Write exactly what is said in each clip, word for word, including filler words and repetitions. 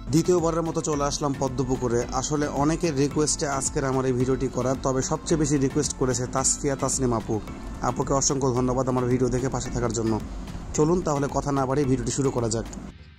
দ্বিতীয়বারের মতো চলে আসলাম পদ্মপুকুরে। আসলে অনেকের রিকোয়েস্টে আজকের আমার এই ভিডিওটি করা, তবে সবচেয়ে বেশি রিকোয়েস্ট করেছে তাসফিয়া তাসনিম আপু। আপুকে অসংখ্য ধন্যবাদ আমার ভিডিও দেখে পাশে থাকার জন্য। চলুন তাহলে কথা না বাড়িয়ে ভিডিওটি শুরু করা যাক।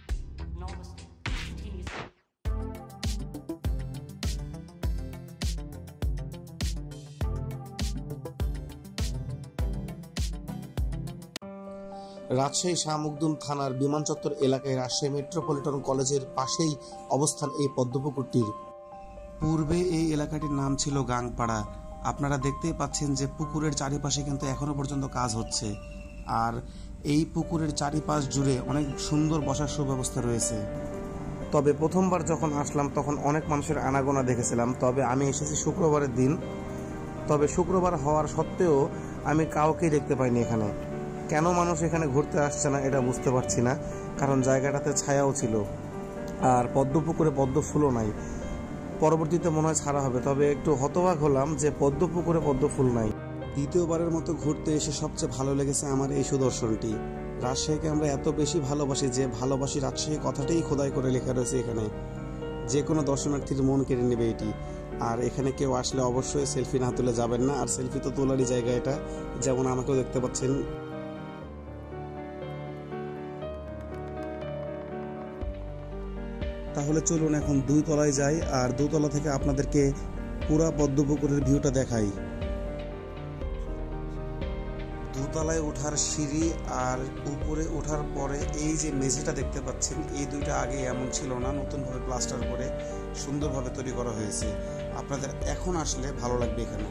রাজশাহী শাহ মখদুম থানার বিমান চত্বর এলাকায় রাজশাহী মেট্রোপলিটন কলেজের পাশেই অবস্থান এই পদ্মপুকুরটির। পূর্বে এই এলাকাটির নাম ছিল গাংপাড়া। আপনারা দেখতেই পাচ্ছেন যে পুকুরের চারিপাশে কিন্তু এখনো পর্যন্ত কাজ হচ্ছে, আর এই পুকুরের চারিপাশ জুড়ে অনেক সুন্দর বসার সুব্যবস্থা রয়েছে। তবে প্রথমবার যখন আসলাম তখন অনেক মানুষের আনাগোনা দেখেছিলাম, তবে আমি এসেছি শুক্রবারের দিন। তবে শুক্রবার হওয়ার সত্ত্বেও আমি কাউকেই দেখতে পাইনি এখানে। কেন মানুষ এখানে ঘুরতে আসছে না এটা বুঝতে পারছি না, কারণ জায়গাটাতে ছায়াও ছিল আর পদ্মপুকুরে পদ্ম ফুলও নাই। পরবর্তীতে মনে হয় ছাড়া হবে, তবে একটু হতবাক হলাম যে পদ্মপুকুরে পদ্ম ফুল নাই। দ্বিতীয়বারের মতো ঘুরতে এসে সবচেয়ে ভালো লেগেছে আমার এই সুদর্শনটি। রাজশাহীকে আমরা এত বেশি ভালোবাসি যে ভালোবাসি রাজশাহী কথাটাই খোদাই করে লেখা রয়েছে এখানে। যে কোনো দর্শনার্থীর মন কেড়ে নেবে এটি। আর এখানে কেউ আসলে অবশ্যই সেলফি না তুলে যাবেন না, আর সেলফি তো তোলারই জায়গা এটা, যেমন আমাকেও দেখতে পাচ্ছেন। তাহলে চলুন এখন দুই তলায় যাই, আর দুতলা থেকে আপনাদেরকে পুরা পদ্মপুকুরের ভিউটা দেখাই। দোতলায় ওঠার সিঁড়ি আর উপরে ওঠার পরে এই যে মেঝেটা দেখতে পাচ্ছেন, এই দুইটা আগে এমন ছিল না, নতুনভাবে প্লাস্টার করে সুন্দরভাবে তৈরি করা হয়েছে। আপনাদের এখন আসলে ভালো লাগবে এখানে।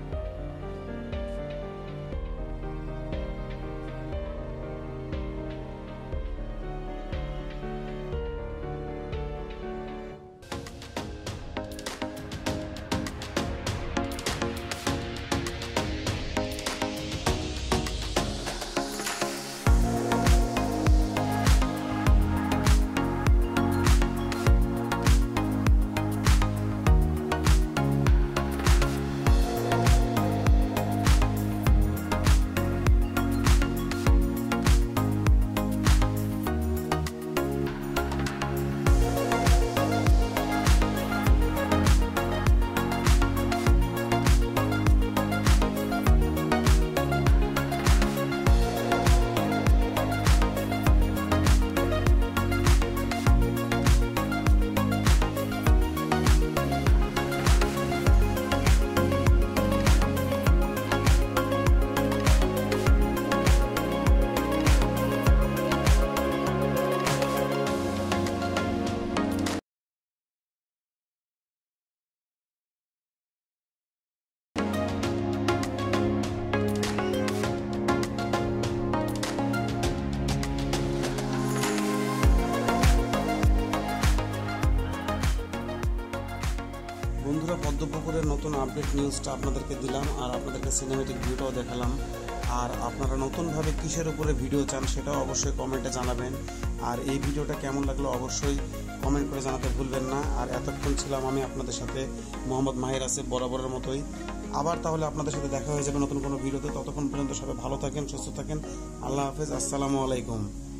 বন্ধুরা, পদ্মপুকুরের নতুন আপডেট নিউজটা আপনাদেরকে দিলাম, আর আপনাদেরকে সিনেমেটিক ভিউটাও দেখালাম। আর আপনারা নতুনভাবে কিসের উপরে ভিডিও চান সেটাও অবশ্যই কমেন্টে জানাবেন। আর এই ভিডিওটা কেমন লাগলো অবশ্যই কমেন্ট করে জানাতে ভুলবেন না। আর এতক্ষণ ছিলাম আমি আপনাদের সাথে মোহাম্মদ মাহির আসিফ, বরাবরের মতোই। আবার তাহলে আপনাদের সাথে দেখা হয়ে যাবে নতুন কোনো ভিডিওতে। ততক্ষণ পর্যন্ত সবাই ভালো থাকেন, সুস্থ থাকেন। আল্লাহ হাফেজ, আসসালামু আলাইকুম।